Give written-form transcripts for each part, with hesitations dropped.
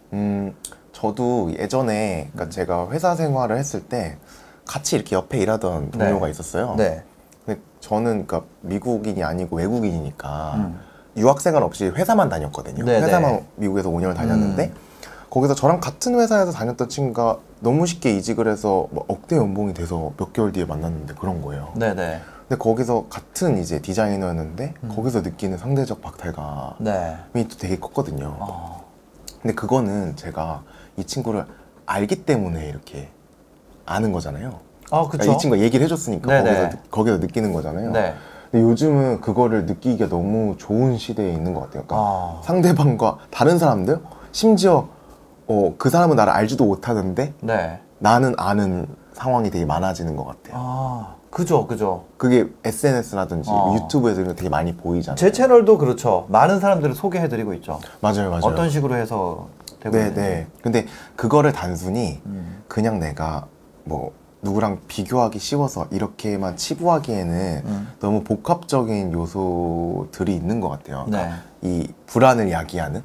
저도 예전에 그러니까 제가 회사 생활을 했을 때 같이 이렇게 옆에 일하던 동료가 있었어요. 네. 근데 저는 그러니까 미국인이 아니고 외국인이니까 유학생활 없이 회사만 다녔거든요. 네네. 회사만 미국에서 5년을 다녔는데 거기서 저랑 같은 회사에서 다녔던 친구가 너무 쉽게 이직을 해서 뭐 억대 연봉이 돼서 몇 개월 뒤에 만났는데 그런 거예요. 네네. 근데 거기서 같은 이제 디자이너였는데 거기서 느끼는 상대적 박탈감이 네. 또 되게 컸거든요. 근데 그거는 제가 이 친구를 알기 때문에 이렇게 아는 거잖아요. 그쵸. 그러니까 이 친구가 얘기를 해줬으니까 네네. 거기서 느끼는 거잖아요. 네. 근데 요즘은 그거를 느끼기가 너무 좋은 시대에 있는 것 같아요. 그러니까 상대방과 다른 사람들, 심지어 그 사람은 나를 알지도 못하는데 네. 나는 아는 상황이 되게 많아지는 것 같아요. 그죠. 그게 SNS라든지 유튜브에서 이런 거 되게 많이 보이잖아요. 제 채널도 그렇죠. 많은 사람들을 소개해드리고 있죠. 맞아요. 어떤 식으로 해서 되고 있는지. 네. 근데 그거를 단순히 그냥 내가 뭐 누구랑 비교하기 쉬워서 이렇게만 치부하기에는 너무 복합적인 요소들이 있는 것 같아요. 그러니까 이 불안을 야기하는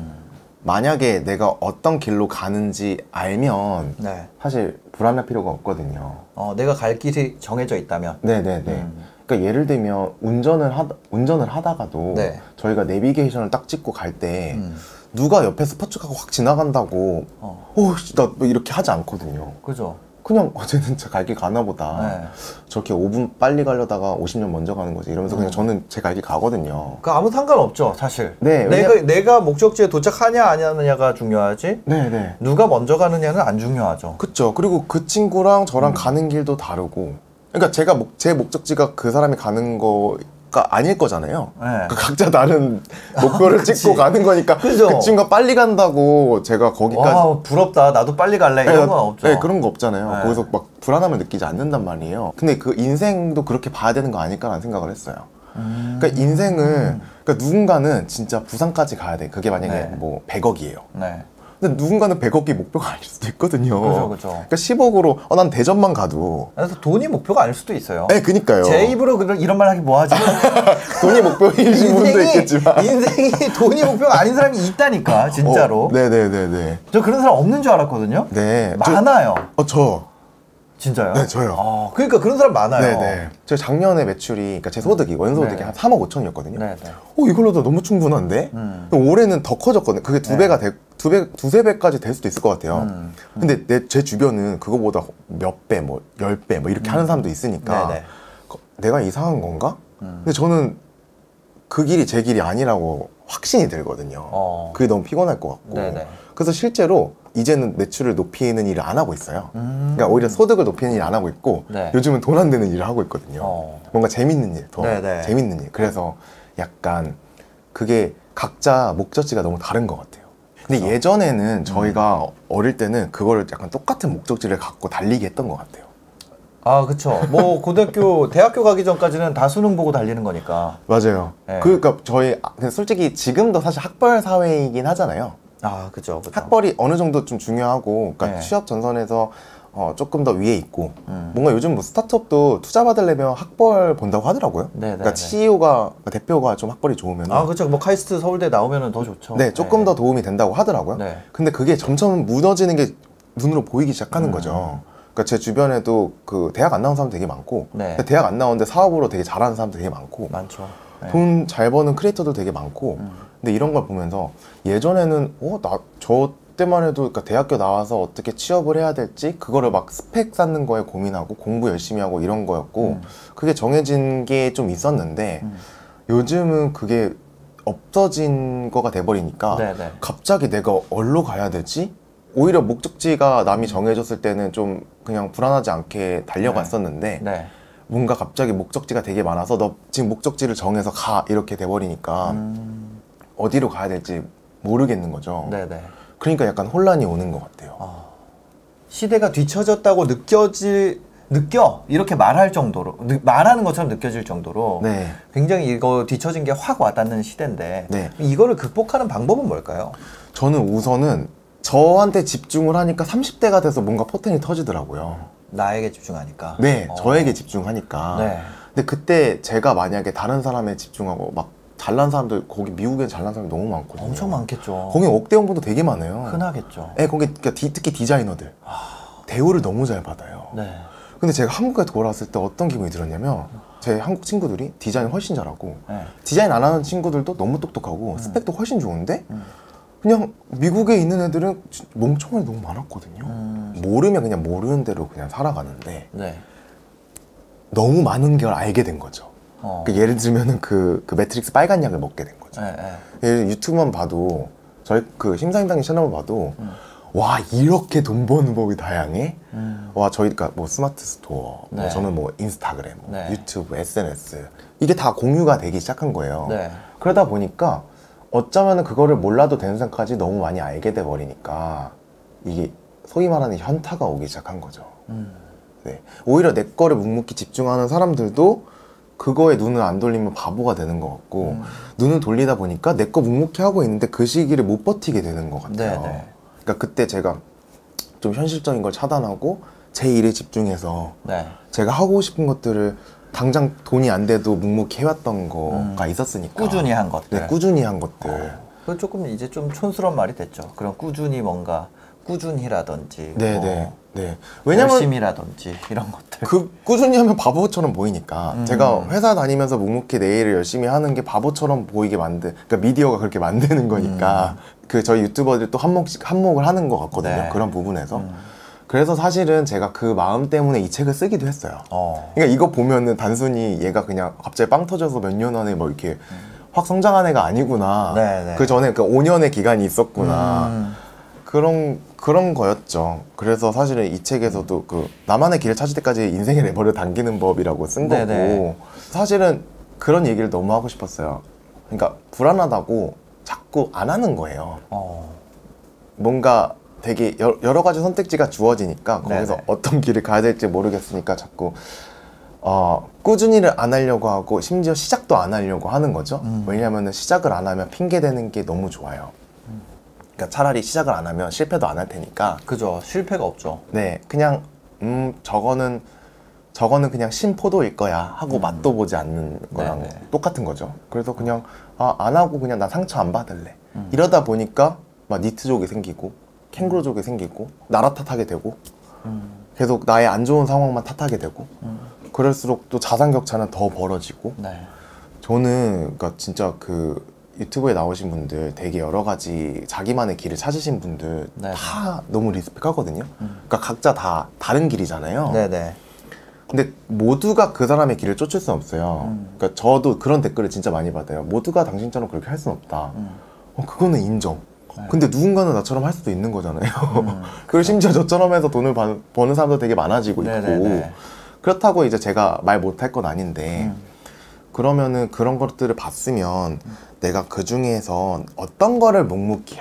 만약에 내가 어떤 길로 가는지 알면 사실 불안할 필요가 없거든요. 내가 갈 길이 정해져 있다면. 네네네. 그러니까 예를 들면 운전을 하다가도 저희가 내비게이션을 딱 찍고 갈 때 누가 옆에서 퍼뜩하고 확 지나간다고 나 뭐 이렇게 하지 않거든요. 그죠. 그냥 어제는 제 갈 길 가나 보다. 저렇게 5분 빨리 가려다가 50년 먼저 가는 거지 이러면서 그냥 저는 제 갈 길 가거든요. 그 아무 상관없죠 사실. 네, 내가 목적지에 도착하냐 안 하냐가 중요하지. 네네. 누가 먼저 가느냐는 안 중요하죠. 그쵸. 그리고 그 친구랑 저랑 가는 길도 다르고, 그러니까 제 목적지가 그 사람이 가는 거가 아닐 거잖아요. 그러니까 각자 다른 목표를 찍고 가는 거니까 그죠? 그 친구가 빨리 간다고 제가 거기까지 와 부럽다 나도 빨리 갈래 이런 건 없죠. 네, 그런 거 없잖아요. 거기서 막 불안함을 느끼지 않는단 말이에요. 근데 그 인생도 그렇게 봐야 되는 거 아닐까라는 생각을 했어요. 그러니까 인생은 그러니까 누군가는 진짜 부산까지 가야 돼. 그게 만약에 뭐 100억이에요. 근데 누군가는 100억이 목표가 아닐 수도 있거든요. 그죠. 그러니까 10억으로 난 대전만 가도. 그래서 돈이 목표가 아닐 수도 있어요. 네, 그니까요. 제 입으로 이런 말 하기 뭐하지? 돈이 목표이신 분도 있겠지만 인생이 돈이 목표가 아닌 사람이 있다니까 진짜로. 네네네네. 저 그런 사람 없는 줄 알았거든요. 네. 많아요. 진짜요? 네, 저요. 그러니까 그런 사람 많아요. 네네. 저 작년에 매출이, 그러니까 제 소득이, 원소득이 한 3억 5천이었거든요. 네네. 이걸로도 너무 충분한데? 올해는 더 커졌거든요. 그게 두세 배까지 될 수도 있을 것 같아요. 근데 제 주변은 그거보다 몇 배, 뭐, 10배, 뭐, 이렇게 하는 사람도 있으니까. 내가 이상한 건가? 근데 저는 그 길이 제 길이 아니라고 확신이 들거든요. 그게 너무 피곤할 것 같고. 그래서 실제로 이제는 매출을 높이는 일을 안 하고 있어요. 그러니까 오히려 소득을 높이는 일을 안 하고 있고 요즘은 돈 안 되는 일을 하고 있거든요. 뭔가 재밌는 일, 더 재밌는 일. 그래서 약간 그게 각자 목적지가 너무 다른 것 같아요. 근데 예전에는 저희가 어릴 때는 그거를 약간 똑같은 목적지를 갖고 달리기 했던 것 같아요. 그쵸. 뭐 대학교 가기 전까지는 다 수능 보고 달리는 거니까. 맞아요. 그러니까 저희 솔직히 지금도 사실 학벌 사회이긴 하잖아요. 그죠. 학벌이 어느 정도 좀 중요하고, 그러니까 취업 전선에서 조금 더 위에 있고, 뭔가 요즘 뭐 스타트업도 투자 받으려면 학벌 본다고 하더라고요. 그러니까 CEO가, 대표가 좀 학벌이 좋으면. 그렇죠. 뭐 카이스트 서울대 나오면 더 좋죠. 네, 조금 더 도움이 된다고 하더라고요. 근데 그게 점점 무너지는 게 눈으로 보이기 시작하는 거죠. 그러니까 제 주변에도 그 대학 안 나온 사람 되게 많고, 대학 안 나오는데 사업으로 되게 잘하는 사람도 되게 많고, 돈 잘 버는 크리에이터도 되게 많고. 근데 이런 걸 보면서 예전에는 저 때만 해도 그러니까 대학교 나와서 어떻게 취업을 해야 될지 그거를 막 스펙 쌓는 거에 고민하고 공부 열심히 하고 이런 거였고 그게 정해진 게 좀 있었는데 요즘은 그게 없어진 거가 돼버리니까 갑자기 내가 어디로 가야 되지? 오히려 목적지가 남이 정해줬을 때는 좀 그냥 불안하지 않게 달려갔었는데 뭔가 갑자기 목적지가 되게 많아서 너 지금 목적지를 정해서 가 이렇게 돼버리니까 어디로 가야 될지 모르겠는 거죠. 그러니까 약간 혼란이 오는 것 같아요. 시대가 뒤처졌다고 느껴 이렇게 말할 정도로 말하는 것처럼 느껴질 정도로 굉장히 이거 뒤처진 게 확 와닿는 시대인데 이거를 극복하는 방법은 뭘까요? 저는 우선은 저한테 집중을 하니까 30대가 돼서 뭔가 포텐이 터지더라고요. 나에게 집중하니까. 저에게 집중하니까. 근데 그때 제가 만약에 다른 사람에 집중하고 막 잘난 사람들 거기 미국에 잘난 사람이 너무 많거든요. 엄청 많겠죠. 거기 억대 연봉도 되게 많아요. 흔하겠죠. 네, 거기 그러니까 특히 디자이너들 대우를 너무 잘 받아요. 네. 근데 제가 한국에 돌아왔을 때 어떤 기분이 들었냐면 제 한국 친구들이 디자인 훨씬 잘하고 네. 디자인 안 하는 친구들도 너무 똑똑하고 스펙도 훨씬 좋은데 그냥 미국에 있는 애들은 멍청이 너무 많았거든요. 모르면 그냥 모르는 대로 그냥 살아가는데 네. 너무 많은 걸 알게 된 거죠. 그 예를 들면은 그 매트릭스 빨간 약을 먹게 된 거죠. 유튜브만 봐도 저희 그 심사임당님 채널만 봐도 와 이렇게 돈 버는 법이 다양해? 와 저희가 뭐 스마트 스토어, 네. 뭐 저는 뭐 인스타그램, 뭐 네. 유튜브, SNS 이게 다 공유가 되기 시작한 거예요. 네. 그러다 보니까 어쩌면은 그거를 몰라도 되는 생각까지 너무 많이 알게 돼 버리니까 이게 소위 말하는 현타가 오기 시작한 거죠. 네. 오히려 내 거를 묵묵히 집중하는 사람들도 그거에 눈을 안 돌리면 바보가 되는 것 같고 눈을 돌리다 보니까 내 거 묵묵히 하고 있는데 그 시기를 못 버티게 되는 것 같아요. 네네. 그러니까 그때 제가 좀 현실적인 걸 차단하고 제 일에 집중해서 네. 제가 하고 싶은 것들을 당장 돈이 안 돼도 묵묵히 해왔던 거가 있었으니까 꾸준히 한 것들. 네, 꾸준히 한 것들. 그건 조금 이제 좀 촌스러운 말이 됐죠. 그런 꾸준히 뭔가 꾸준히라든지 네. 왜냐면 열심히라든지 이런 것들. 그 꾸준히 하면 바보처럼 보이니까 제가 회사 다니면서 묵묵히 내 일을 열심히 하는 게 바보처럼 보이게 그러니까 미디어가 그렇게 만드는 거니까 그 저희 유튜버들이 또 한몫을 하는 것 같거든요. 네. 그런 부분에서. 그래서 사실은 제가 그 마음 때문에 이 책을 쓰기도 했어요. 그러니까 이거 보면은 단순히 얘가 그냥 갑자기 빵 터져서 몇 년 안에 뭐 이렇게 확 성장한 애가 아니구나. 네네. 그 전에 그 5년의 기간이 있었구나. 그런 거였죠. 그래서 사실은 이 책에서도 그 나만의 길을 찾을 때까지 인생의 레버를 당기는 법이라고 쓴 거고 네네. 사실은 그런 얘기를 너무 하고 싶었어요. 그러니까 불안하다고 자꾸 안 하는 거예요. 뭔가 되게 여러 가지 선택지가 주어지니까 거기서 네네. 어떤 길을 가야 될지 모르겠으니까 자꾸 꾸준히를 안 하려고 하고 심지어 시작도 안 하려고 하는 거죠. 왜냐하면 시작을 안 하면 핑계 대는 게 너무 좋아요. 그러니까 차라리 시작을 안 하면 실패도 안 할 테니까. 그죠. 실패가 없죠. 네, 그냥 저거는 그냥 신포도일 거야 하고 맛도 보지 않는 거랑 네네. 똑같은 거죠. 그래서 그냥 안 하고 그냥 나 상처 안 받을래. 이러다 보니까 막 니트족이 생기고 캥거루족이 생기고 나라 탓하게 되고 계속 나의 안 좋은 상황만 탓하게 되고 그럴수록 또 자산격차는 더 벌어지고. 네. 저는 그러니까 진짜 그 유튜브에 나오신 분들 되게 여러 가지 자기만의 길을 찾으신 분들 네네. 다 너무 리스펙하거든요. 그러니까 각자 다 다른 길이잖아요. 네네. 근데 모두가 그 사람의 길을 쫓을 수는 없어요. 그러니까 저도 그런 댓글을 진짜 많이 받아요. 모두가 당신처럼 그렇게 할 수는 없다. 그거는 인정. 네. 근데 누군가는 나처럼 할 수도 있는 거잖아요. 그리고 심지어 저처럼 해서 돈을 버는 사람도 되게 많아지고 있고. 네네네. 그렇다고 이제 제가 말 못할 건 아닌데 그러면은 그런 것들을 봤으면 내가 그 중에서 어떤 거를 묵묵히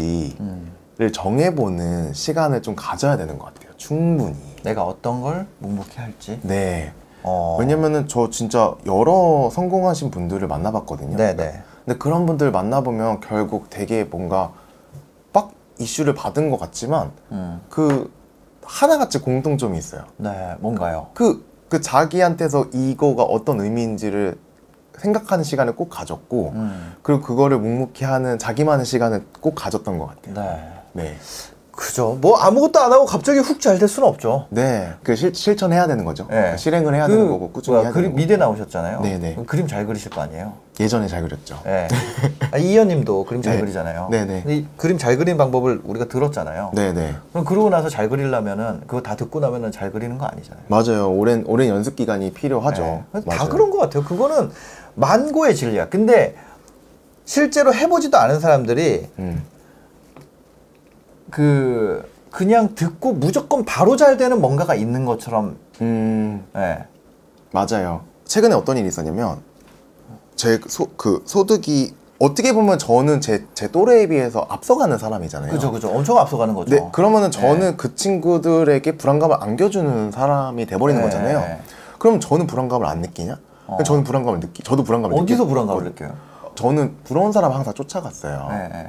할지를 정해보는 시간을 좀 가져야 되는 것 같아요. 충분히. 내가 어떤 걸 묵묵히 할지. 네. 왜냐면은 저 진짜 여러 성공하신 분들을 만나봤거든요. 네네. 근데 그런 분들 만나보면 결국 되게 뭔가 빡 이슈를 받은 것 같지만 그 하나같이 공통점이 있어요. 네, 뭔가요? 그 자기한테서 이거가 어떤 의미인지를 생각하는 시간을 꼭 가졌고 그리고 그거를 묵묵히 하는 자기만의 시간을 꼭 가졌던 것 같아요. 네. 네. 그죠. 뭐 아무것도 안 하고 갑자기 훅 잘 될 수는 없죠. 네. 그 실천해야 되는 거죠. 네. 그러니까 실행을 해야 되는 거고 꾸준히 해야 되는 거고. 미대 나오셨잖아요. 네네. 그럼 그림 잘 그리실 거 아니에요? 예전에 잘 그렸죠. 네. 이현님도 그림 잘 네. 그리잖아요. 네네. 근데 이 그림 잘 그리는 방법을 우리가 들었잖아요. 네네. 그럼 그러고 나서 잘 그리려면은 그거 다 듣고 나면은 잘 그리는 거 아니잖아요. 맞아요. 오랜 연습 기간이 필요하죠. 네. 다 맞아요. 그런 것 같아요. 그거는 만고의 진리야. 근데 실제로 해보지도 않은 사람들이 그냥 듣고 무조건 바로 잘 되는 뭔가가 있는 것처럼. 네. 맞아요. 최근에 어떤 일이 있었냐면 제 소득이 어떻게 보면 저는 제 또래에 비해서 앞서가는 사람이잖아요. 그죠. 엄청 앞서가는 거죠. 네, 그러면은 저는 그 친구들에게 불안감을 안겨주는 사람이 돼버리는 거잖아요. 그럼 저는 불안감을 안 느끼냐? 저는 불안감을 저도 불안감을 어디서 느끼고 불안감을 느껴요? 저는 부러운 사람 항상 쫓아갔어요.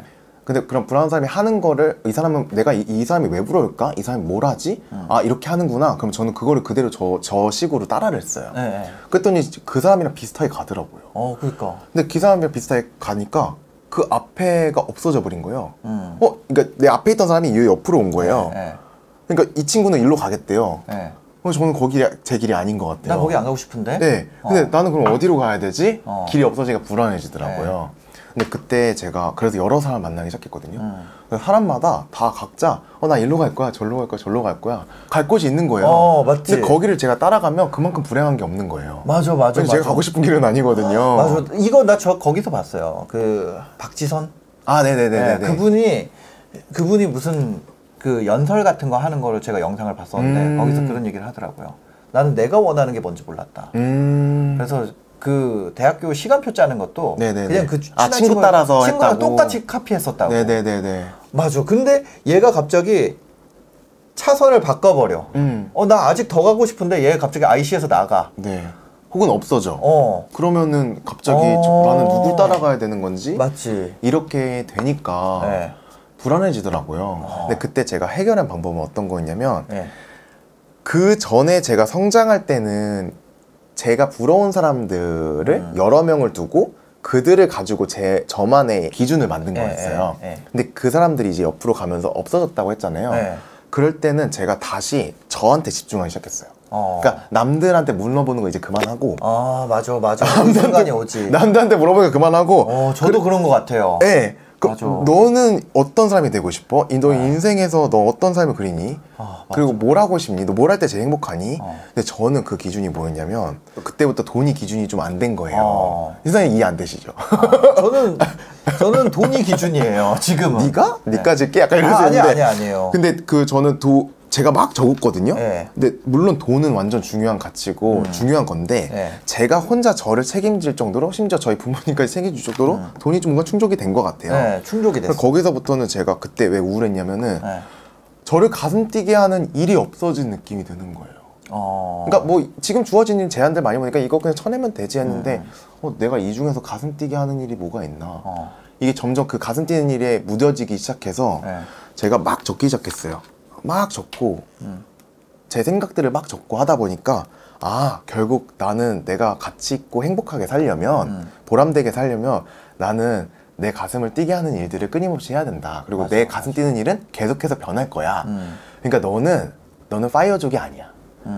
근데 그런 불안한 사람이 하는 거를 이 사람은 내가 이 사람이 왜 부러울까? 이 사람이 뭘 하지? 아 이렇게 하는구나. 그럼 저는 그거를 그대로 저 식으로 따라를 했어요. 그랬더니 그 사람이랑 비슷하게 가더라고요. 그러니까. 근데 그 사람이랑 비슷하게 가니까 그 앞에가 없어져 버린 거예요. 그러니까 내 앞에 있던 사람이 이 옆으로 온 거예요. 그러니까 이 친구는 일로 가겠대요. 저는 거기 제 길이 아닌 것 같아요. 나 거기 안 가고 싶은데? 네. 근데 나는 그럼 어디로 가야 되지? 길이 없어지니까 불안해지더라고요. 근데 그때 제가 그래서 여러 사람 만나기 시작했거든요. 사람마다 다 각자 나 일로 갈 거야, 절로 갈 거야, 절로 갈 거야. 갈 곳이 있는 거예요. 맞지. 근데 거기를 제가 따라가면 그만큼 불행한 게 없는 거예요. 맞아. 제가 가고 싶은 길은 아니거든요. 맞아. 이거 거기서 봤어요. 그 박지선. 네네네네. 그분이 무슨 그 연설 같은 거 하는 거를 제가 영상을 봤었는데 거기서 그런 얘기를 하더라고요. 나는 내가 원하는 게 뭔지 몰랐다. 그래서 그 대학교 시간표 짜는 것도 그냥 그 친구 따라서 친구랑 했다고. 똑같이 카피했었다고. 네네네네. 맞아. 근데 얘가 갑자기 차선을 바꿔버려. 나 아직 더 가고 싶은데 얘 갑자기 IC에서 나가. 네. 혹은 없어져. 그러면은 갑자기 나는 누굴 따라가야 되는 건지. 맞지. 이렇게 되니까 불안해지더라고요. 근데 그때 제가 해결한 방법은 어떤 거였냐면 그 전에 제가 성장할 때는 제가 부러운 사람들을 여러 명을 두고 그들을 가지고 저만의 기준을 만든 거였어요. 근데 그 사람들이 이제 옆으로 가면서 없어졌다고 했잖아요. 그럴 때는 제가 다시 저한테 집중하기 시작했어요. 그러니까 남들한테 물어보는 거 이제 그만하고. 맞아. 그 순간이 오지. 남들한테 물어보는 거 그만하고. 저도 그런 것 같아요. 네. 너는 어떤 사람이 되고 싶어? 너 인생에서 너 어떤 삶을 그리니? 그리고 뭘 하고 싶니? 너 뭘 할 때 제일 행복하니? 근데 저는 그 기준이 뭐였냐면 그때부터 돈이 기준이 좀 안 된 거예요. 세상에 이해 안 되시죠? 저는 돈이 기준이에요. 지금은. 네가 줄게? 약간 이러시는데 아니에요. 근데 저는 제가 막 적었거든요. 근데 물론 돈은 완전 중요한 가치고 중요한 건데 제가 혼자 저를 책임질 정도로 심지어 저희 부모님까지 책임질 정도로 돈이 좀 뭔가 충족이 된 것 같아요. 충족이 됐어요. 거기서부터는 제가 그때 왜 우울했냐면은 저를 가슴 뛰게 하는 일이 없어진 느낌이 드는 거예요. 그러니까 뭐 지금 주어진 제안들 많이 보니까 이거 그냥 쳐내면 되지 했는데 내가 이 중에서 가슴 뛰게 하는 일이 뭐가 있나. 이게 점점 그 가슴 뛰는 일에 무뎌지기 시작해서 제가 막 적기 시작했어요. 막 적고 제 생각들을 막 적고 하다 보니까 결국 나는 내가 가치 있고 행복하게 살려면 보람되게 살려면 나는 내 가슴을 뛰게 하는 일들을 끊임없이 해야 된다. 그리고 내 가슴 뛰는 일은 계속해서 변할 거야. 그러니까 너는 파이어족이 아니야.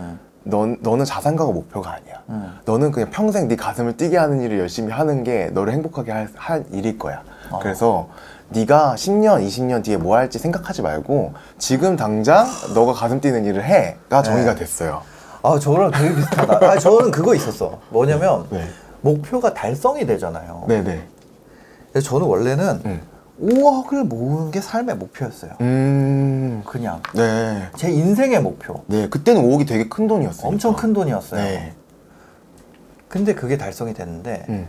너는 자산가가 목표가 아니야. 너는 그냥 평생 네 가슴을 뛰게 하는 일을 열심히 하는 게 너를 행복하게 할 일일 거야. 그래서 네가 10년, 20년 뒤에 뭐 할지 생각하지 말고 지금 당장 너가 가슴 뛰는 일을 해가 정의가 됐어요. 저랑 되게 비슷하다. 저는 그거 있었어. 뭐냐면 목표가 달성이 되잖아요. 네네. 근데 저는 원래는 5억을 모으는 게 삶의 목표였어요. 그냥. 네. 제 인생의 목표. 네. 그때는 5억이 되게 큰 돈이었어요. 엄청 큰 돈이었어요. 네. 근데 그게 달성이 됐는데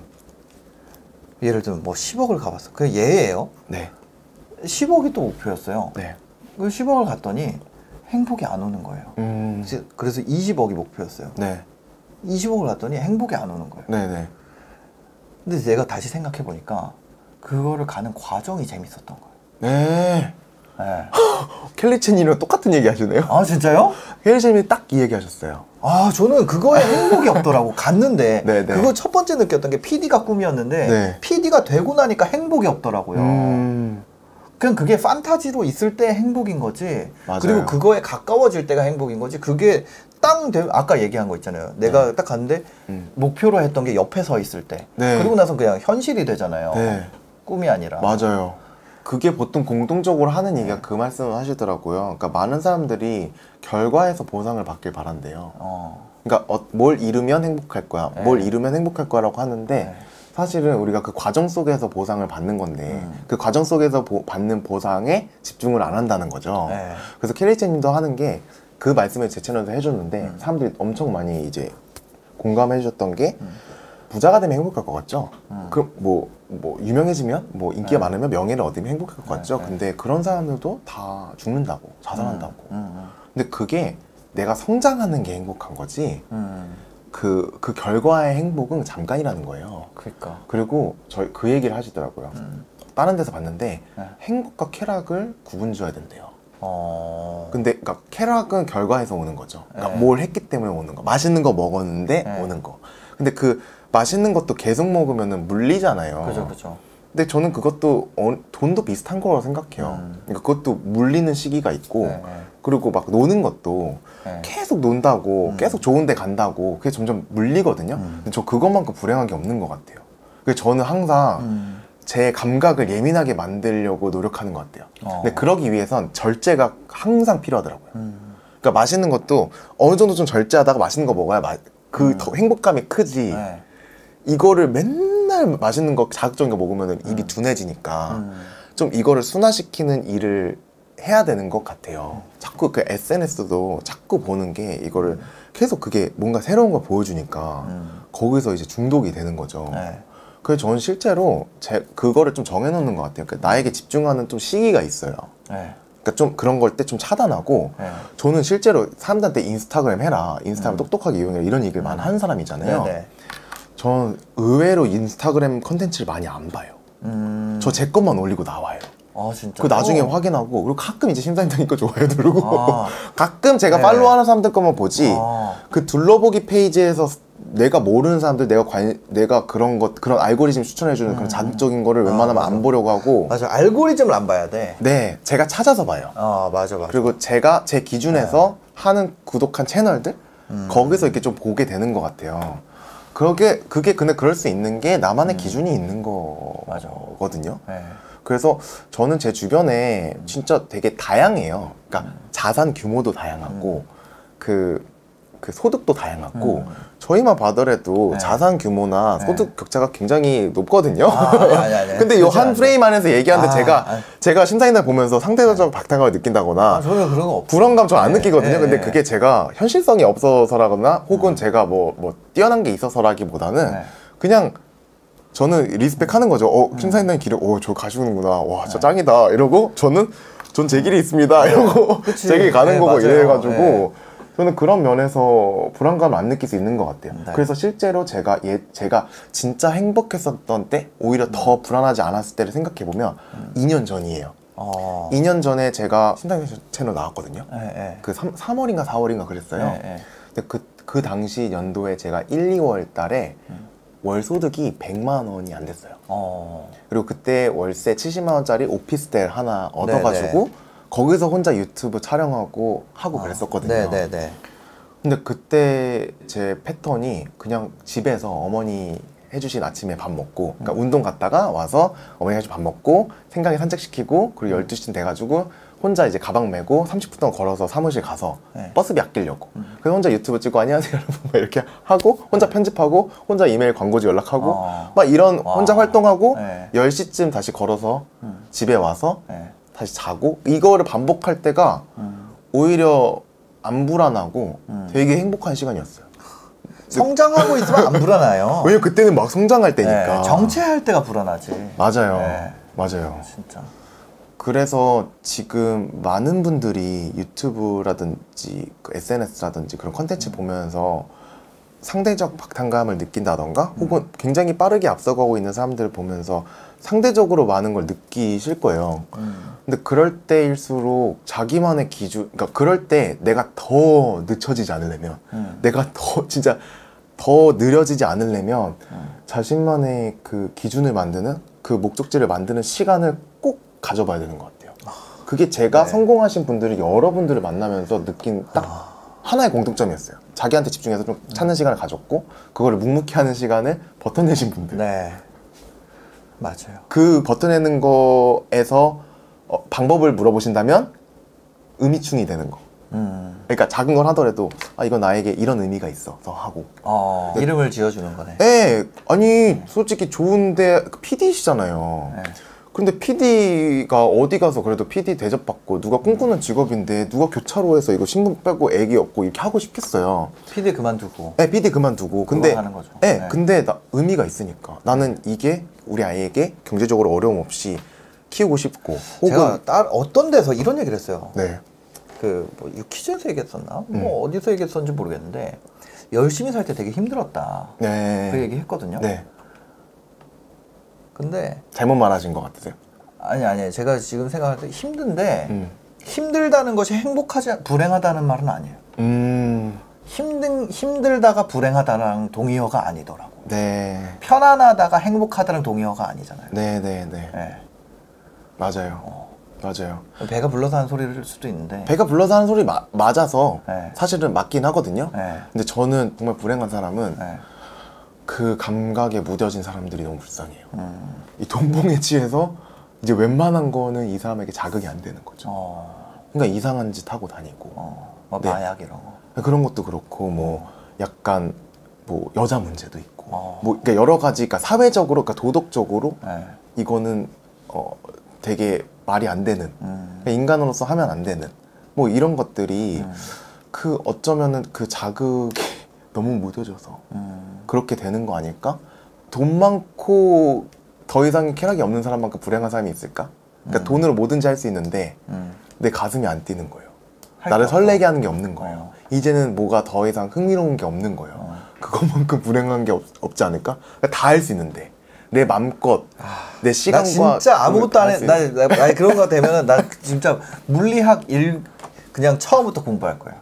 예를 들면 뭐 10억을 가봤어. 그게 얘예요. 네. 10억이 또 목표였어요. 네. 그 10억을 갔더니 행복이 안 오는 거예요. 그래서 20억이 목표였어요. 네. 20억을 갔더니 행복이 안 오는 거예요. 네네. 근데 내가 다시 생각해 보니까 그거를 가는 과정이 재밌었던 거예요. 네. 켈리첸이랑 똑같은 얘기 하시네요. 진짜요? 켈리첸이 딱 이 얘기 하셨어요. 저는 그거에 행복이 없더라고. 갔는데 그거 첫 번째 느꼈던 게 PD가 꿈이었는데 PD가 되고 나니까 행복이 없더라고요. 그냥 그게 판타지로 있을 때 행복인 거지. 맞아요. 그리고 그거에 가까워질 때가 행복인 거지. 그게 아까 얘기한 거 있잖아요. 내가 딱 갔는데 목표로 했던 게 옆에 서 있을 때. 그리고 나서 그냥 현실이 되잖아요. 꿈이 아니라. 맞아요. 그게 보통 공통적으로 하는 얘기가 그 말씀을 하시더라고요. 그러니까 많은 사람들이 결과에서 보상을 받길 바란대요. 그러니까 뭘 이루면 행복할 거야. 뭘 이루면 행복할 거라고 하는데 사실은 우리가 그 과정 속에서 보상을 받는 건데 그 과정 속에서 받는 보상에 집중을 안 한다는 거죠. 그래서 켈리체님도 하는 게 그 말씀을 제 채널에서 해줬는데 사람들이 엄청 많이 이제 공감해 주셨던 게 부자가 되면 행복할 것 같죠? 그럼 뭐 유명해지면 뭐 인기가 많으면 명예를 얻으면 행복할 것 같죠? 근데 그런 사람들도 다 죽는다고, 자살한다고. 근데 그게 내가 성장하는 게 행복한 거지 그 결과의 행복은 잠깐이라는 거예요. 그러니까. 그리고 그 얘기를 하시더라고요. 다른 데서 봤는데 행복과 쾌락을 구분지어야 된대요. 근데 그러니까 쾌락은 결과에서 오는 거죠. 그러니까 뭘 했기 때문에 오는 거. 맛있는 거 먹었는데 오는 거. 근데 그 맛있는 것도 계속 먹으면은 물리잖아요. 그죠, 그죠. 근데 저는 그것도 돈도 비슷한 거라고 생각해요. 그러니까 그것도 물리는 시기가 있고 그리고 막 노는 것도 계속 논다고 계속 좋은 데 간다고 그게 점점 물리거든요. 근데 저 그것만큼 불행한 게 없는 것 같아요. 그래서 저는 항상 제 감각을 예민하게 만들려고 노력하는 것 같아요. 근데 그러기 위해선 절제가 항상 필요하더라고요. 그러니까 맛있는 것도 어느 정도 좀 절제하다가 맛있는 거 먹어야 그 더 행복감이 크지. 이거를 맨날 맛있는 거 자극적인 거 먹으면 입이 둔해지니까 좀 이거를 순화시키는 일을 해야 되는 것 같아요. 자꾸 그 SNS도 자꾸 보는 게 이거를 계속 그게 뭔가 새로운 걸 보여주니까 거기서 이제 중독이 되는 거죠. 그래서 저는 실제로 그거를 좀 정해놓는 것 같아요. 그러니까 나에게 집중하는 좀 시기가 있어요. 그러니까 좀 그런 걸 때 좀 차단하고 저는 실제로 사람들한테 인스타그램 해라, 인스타그램 똑똑하게 이용해라 이런 얘기를 많이 하는 사람이잖아요. 저는 의외로 인스타그램 컨텐츠를 많이 안 봐요. 저 제 것만 올리고 나와요. 진짜? 그 나중에 확인하고 그리고 가끔 이제 심사위원님 거 좋아요 누르고 가끔 제가 팔로우하는 사람들 것만 보지 그 둘러보기 페이지에서 내가 모르는 사람들 내가 그런 알고리즘 추천해주는 그런 자극적인 거를 웬만하면 안 보려고 하고. 맞아, 알고리즘을 안 봐야 돼. 네, 제가 찾아서 봐요. 맞아. 그리고 제가 제 기준에서 하는 구독한 채널들 거기서 이렇게 좀 보게 되는 것 같아요. 그게 근데 그럴 수 있는 게 나만의 기준이 있는 거거든요. 그래서 저는 제 주변에 진짜 되게 다양해요. 그러니까 자산 규모도 다양하고 그 소득도 다양하고 저희만 봐더라도 자산 규모나 소득 격차가 굉장히 높거든요. 근데 이 한 프레임 안에서 얘기하는데 제가 심사위원들 보면서 상대적 박탈감을 느낀다거나 저는 그런 거 없어요. 불안감 저 안 느끼거든요. 근데 그게 제가 현실성이 없어서라거나 혹은 제가 뭐 뛰어난 게 있어서라기보다는 그냥 저는 리스펙하는 거죠. 심사위원님 길을 저 가시는구나. 와, 진짜 짱이다. 이러고 전 제 길이 있습니다. 이러고 제 길 가는 거고 이래가지고 저는 그런 면에서 불안감을 안 느낄 수 있는 것 같아요. 그래서 실제로 제가 진짜 행복했었던 때 오히려 더 불안하지 않았을 때를 생각해보면 2년 전이에요. 2년 전에 제가 심사위원 채널 나왔거든요. 그 3월인가 4월인가 그랬어요. 근데 그 당시 연도에 제가 1, 2월 달에 월 소득이 100만 원이 안 됐어요. 그리고 그때 월세 70만 원짜리 오피스텔 하나 얻어가지고 거기서 혼자 유튜브 촬영하고 그랬었거든요. 근데 그때 제 패턴이 그냥 집에서 어머니 해주신 아침에 밥 먹고 그러니까 운동 갔다가 와서 어머니 해주신 밥 먹고 생강이 산책시키고 그리고 12시쯤 돼가지고 혼자 이제 가방 메고 30분 동안 걸어서 사무실 가서 버스비 아끼려고 그래서 혼자 유튜브 찍고 안녕하세요 여러분 막 이렇게 하고 혼자 편집하고 혼자 이메일 광고주 연락하고 막 이런 혼자 활동하고 10시쯤 다시 걸어서 집에 와서 다시 자고 이거를 반복할 때가 오히려 안 불안하고 되게 행복한 시간이었어요. 성장하고 있으면 안 불안해요. 왜냐면 그때는 막 성장할 때니까. 정체할 때가 불안하지. 맞아요. 맞아요. 진짜. 그래서 지금 많은 분들이 유튜브라든지 SNS라든지 그런 컨텐츠 보면서 상대적 박탈감을 느낀다던가 혹은 굉장히 빠르게 앞서가고 있는 사람들을 보면서 상대적으로 많은 걸 느끼실 거예요. 근데 그럴 때일수록 자기만의 기준, 그러니까 그럴 때 내가 더 늦춰지지 않으려면 내가 진짜 더 느려지지 않으려면 자신만의 그 기준을 만드는 그 목적지를 만드는 시간을 꼭 가져봐야 되는 것 같아요. 그게 제가 성공하신 분들이 여러분들을 만나면서 느낀 딱 하나의 공통점이었어요. 자기한테 집중해서 좀 찾는 시간을 가졌고 그거를 묵묵히 하는 시간을 버텨내신 분들. 맞아요. 그 버텨내는 거에서 방법을 물어보신다면 의미충이 되는 거. 그러니까 작은 걸 하더라도 이건 나에게 이런 의미가 있어서 하고 이름을 지어주는 거네. 네. 아니 솔직히 좋은데 PD시잖아요. 근데 PD가 어디 가서 그래도 PD 대접받고 누가 꿈꾸는 직업인데 누가 교차로에서 이거 신분 빼고 애기 얻고 이렇게 하고 싶겠어요. PD 그만두고. 네, PD 그만두고. 근데 하는 거죠. 근데 의미가 있으니까 나는 이게 우리 아이에게 경제적으로 어려움 없이 키우고 싶고. 제가 어떤 데서 이런 얘기를 했어요. 뭐 유퀴즈에서 얘기했었나? 뭐 어디서 얘기했었는지 모르겠는데 열심히 살 때 되게 힘들었다. 그 얘기 했거든요. 근데 잘못 말하신 것 같으세요? 아니 제가 지금 생각할 때 힘든데 힘들다는 것이 불행하다는 말은 아니에요. 힘들다가 불행하다랑 동의어가 아니더라고. 네. 편안하다가 행복하다는 동의어가 아니잖아요. 네. 맞아요. 맞아요. 배가 불러서 하는 소리일 수도 있는데. 배가 불러서 하는 소리 맞아서 사실은 맞긴 하거든요. 근데 저는 정말 불행한 사람은 그 감각에 무뎌진 사람들이 너무 불쌍해요. 이 돈봉에 취해서 이제 웬만한 거는 이 사람에게 자극이 안 되는 거죠. 그러니까 이상한 짓 하고 다니고. 뭐 마약 이런 거. 그런 것도 그렇고 뭐 약간 뭐 여자 문제도 있고 뭐 그러니까 여러 가지 그러니까 사회적으로 그러니까 도덕적으로 이거는 되게 말이 안 되는 그러니까 인간으로서 하면 안 되는 뭐 이런 것들이 그 어쩌면은 그 자극에 너무 묻어져서 그렇게 되는 거 아닐까? 돈 많고 더 이상의 쾌락이 없는 사람만큼 불행한 사람이 있을까? 그러니까 돈으로 뭐든지 할 수 있는데 내 가슴이 안 뛰는 거예요. 나를 설레게 하는 게 없는 거예요. 이제는 뭐가 더 이상 흥미로운 게 없는 거예요. 그것만큼 불행한 게 없지 않을까? 그러니까 다 할 수 있는데 내 맘껏 내 시간과 나 진짜 아무것도 안 해. 나 그런 거 되면은 나 진짜 물리학 그냥 처음부터 공부할 거야.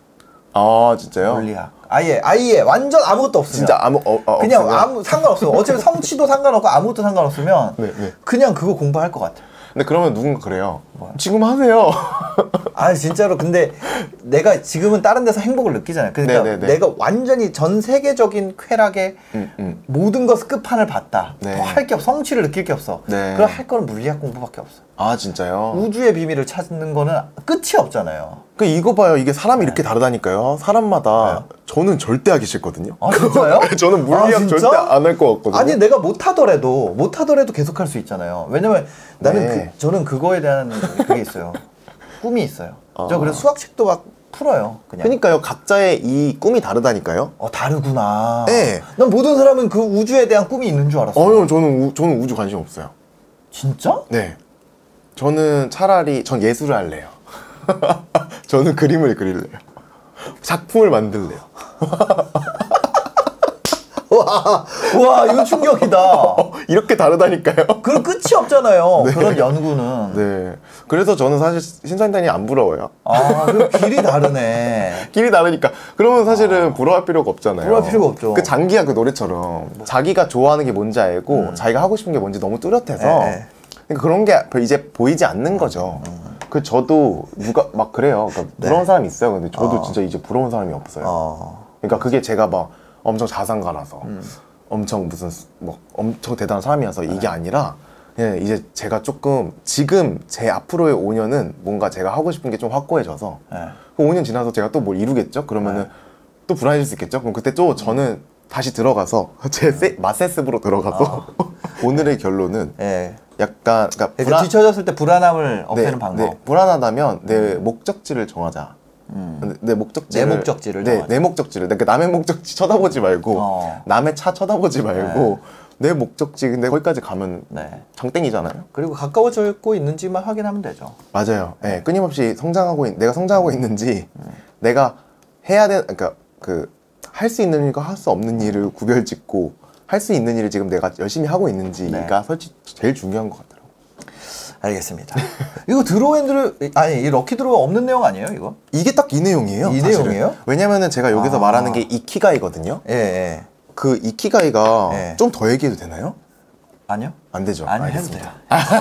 아 진짜요? 물리학 아예 완전 아무것도 없으면 진짜 그냥 없으면? 아무 상관없어요. 어차피 성취도 상관없고 아무것도 상관없으면 그냥 그거 공부할 것 같아. 근데 그러면 누군가 그래요. 지금 하세요. 진짜로. 근데 내가 지금은 다른 데서 행복을 느끼잖아요. 그러니까 내가 완전히 전 세계적인 쾌락의 모든 것을 끝판을 봤다. 더 할 게 없어. 성취를 느낄 게 없어. 그럼 할 거는 물리학 공부밖에 없어. 아 진짜요? 우주의 비밀을 찾는 거는 끝이 없잖아요. 그 이거 봐요. 이게 사람이 이렇게 다르다니까요. 사람마다 저는 절대 하기 싫거든요. 아 진짜요? 저는 물리학 절대 안 할 것 같거든요. 아니 내가 못하더라도 계속 할 수 있잖아요. 왜냐면 나는 저는 그거에 대한 그게 있어요. 꿈이 있어요. 저 그래서 수학책도 막 풀어요. 그러니까요. 각자의 이 꿈이 다르다니까요. 다르구나. 네. 난 모든 사람은 그 우주에 대한 꿈이 있는 줄 알았어요. 저는 우주 관심 없어요. 진짜? 네. 저는 차라리 전 예술을 할래요. 저는 그림을 그릴래요. 작품을 만들래요. 와 이거 충격이다. 이렇게 다르다니까요. 그럼 끝이 없잖아요. 그런 연구는. 네. 그래서 저는 사실 신사임당이 안 부러워요. 그 길이 다르네. 길이 다르니까. 그러면 사실은 부러워할 필요가 없잖아요. 부러워할 필요가 없죠. 그 장기야 그 노래처럼 자기가 좋아하는 게 뭔지 알고 자기가 하고 싶은 게 뭔지 너무 뚜렷해서 그러니까 그런 게 이제 보이지 않는 거죠. 그 저도 누가 막 그래요. 그러니까 부러운 사람이 있어요. 근데 저도 진짜 이제 부러운 사람이 없어요. 그러니까 그게 제가 막 엄청 자산가라서 엄청 무슨 뭐 엄청 대단한 사람이어서 이게 아니라 이제 제가 조금 지금 제 앞으로의 5년은 뭔가 제가 하고 싶은 게 좀 확고해져서 그 5년 지나서 제가 또 뭘 이루겠죠? 그러면은 또 불안해질 수 있겠죠? 그럼 그때 또 저는 다시 들어가서 제 마세습으로 들어가서 오늘의 결론은 약간 그러니까 뒤쳐졌을 때 불안함을 없애는 방법. 불안하다면 내 목적지를 정하자. 내 목적지를 정하자. 내 목적지를 그러니까 남의 목적지 쳐다보지 말고 남의 차 쳐다보지 말고 내 목적지 근데 거기까지 가면 장땡이잖아요. 그리고 가까워지고 있는지만 확인하면 되죠. 맞아요. 끊임없이 내가 성장하고 있는지 내가 해야 되는 그러니까 할 수 있는 일과 할 수 없는 일을 구별짓고 할 수 있는 일을 지금 내가 열심히 하고 있는지가 솔직히 제일 중요한 것 같더라고요. 알겠습니다. 이거 이 럭키 드로우 없는 내용 아니에요, 이거? 이게 딱 이 내용이에요. 이 사실은. 내용이에요? 왜냐면은 제가 여기서 말하는 게 이키가이거든요. 그 이키가이가 좀 더 얘기해도 되나요? 아니요. 안 되죠. 아니, 알겠습니다.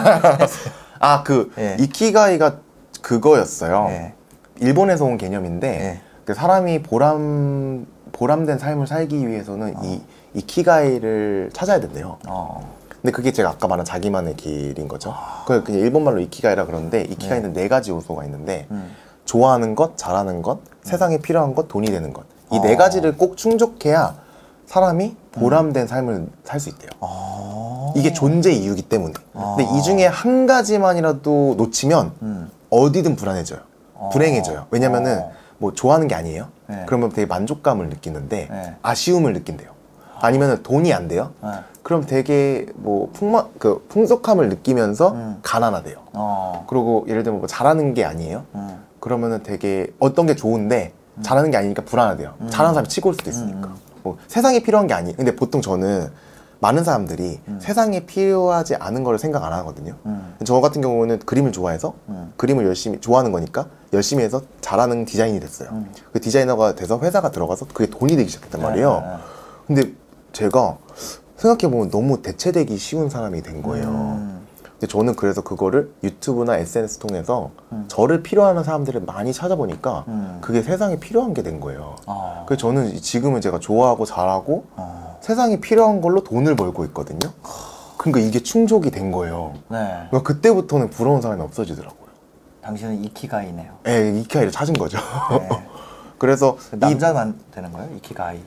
이키가이가 그거였어요. 일본에서 온 개념인데 그 사람이 보람된 삶을 살기 위해서는 이 이키가이를 찾아야 된대요. 근데 그게 제가 아까 말한 자기만의 길인 거죠. 그냥 일본말로 이키가이라 그러는데 이키가이는 4가지 요소가 있는데 좋아하는 것, 잘하는 것, 세상에 필요한 것, 돈이 되는 것. 이 4가지를 꼭 충족해야 사람이 보람된 삶을 살 수 있대요. 이게 존재 이유이기 때문에. 근데 이 중에 한 가지만이라도 놓치면 어디든 불안해져요. 불행해져요. 왜냐면은 뭐 좋아하는 게 아니에요. 그러면 되게 만족감을 느끼는데 아쉬움을 느낀대요. 아니면은 돈이 안 돼요. 그럼 되게 뭐 풍족함을 느끼면서 가난하대요. 그리고 예를 들면 뭐 잘하는 게 아니에요. 그러면은 되게 어떤 게 좋은데 잘하는 게 아니니까 불안하대요. 잘하는 사람이 치고 올 수도 있으니까. 뭐 세상에 필요한 게 아니에요. 근데 보통 저는 많은 사람들이 세상에 필요하지 않은 걸 생각 안 하거든요. 저 같은 경우는 그림을 좋아해서 그림을 열심히 좋아하는 거니까 열심히 해서 잘하는 디자인이 됐어요. 그 디자이너가 돼서 회사가 들어가서 그게 돈이 되기 시작했단 말이에요. 근데 제가 생각해보면 너무 대체되기 쉬운 사람이 된 거예요. 근데 저는 그래서 그거를 유튜브나 SNS 통해서 저를 필요하는 사람들을 많이 찾아보니까 그게 세상에 필요한 게 된 거예요. 그래서 저는 지금은 제가 좋아하고 잘하고 세상에 필요한 걸로 돈을 벌고 있거든요. 그러니까 이게 충족이 된 거예요. 그러니까 그때부터는 부러운 사람이 없어지더라고요. 당신은 이키가이네요. 네, 이키가이를 찾은 거죠. 그래서 남자만 되는 거예요? 이키가이.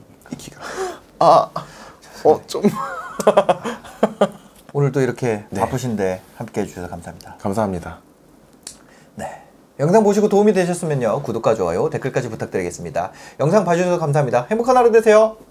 좀 오늘도 이렇게 바쁘신데 함께 해주셔서 감사합니다. 감사합니다. 네, 영상 보시고 도움이 되셨으면요 구독과 좋아요 댓글까지 부탁드리겠습니다. 영상 봐주셔서 감사합니다. 행복한 하루 되세요.